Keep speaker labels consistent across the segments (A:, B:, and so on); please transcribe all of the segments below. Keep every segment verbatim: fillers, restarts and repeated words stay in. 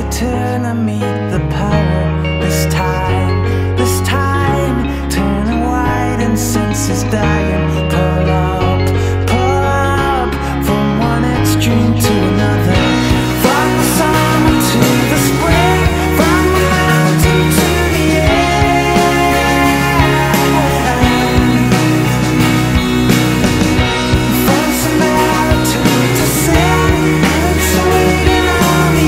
A: I turn to meet the power. This time, this time, turning white and senses dying. Pull up, pull up, from one extreme to another. From the summer to the spring, from the mountain to the air. From similitude to sin, and it's waiting on the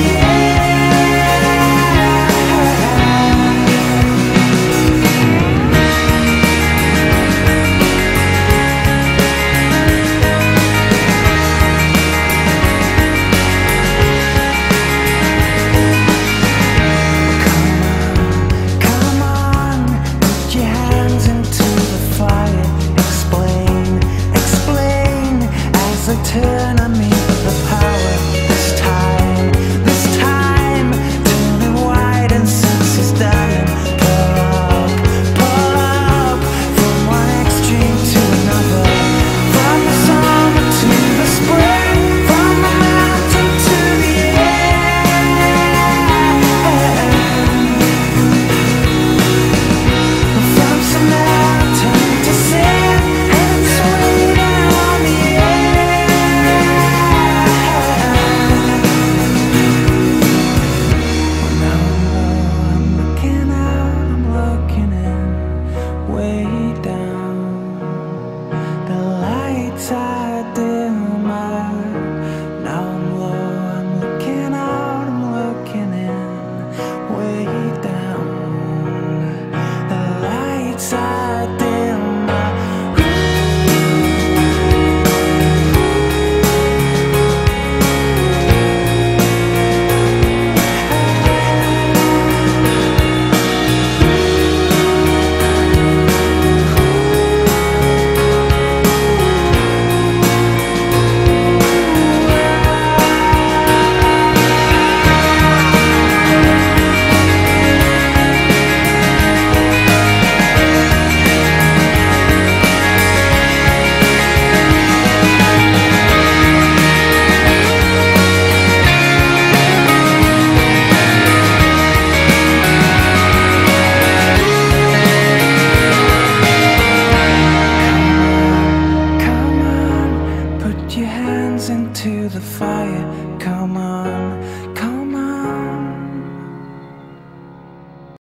A: turn on me the power. This time, this time, turning white and senses dying. Pull up, pull up, from one extreme to another. From the summer to the spring, from the mountain to the air. From Samaritan to sin, and it's waiting on the air. I dim my, now I'm low, I'm looking out, I'm looking in, way down. The lights are dim my. Into the fire.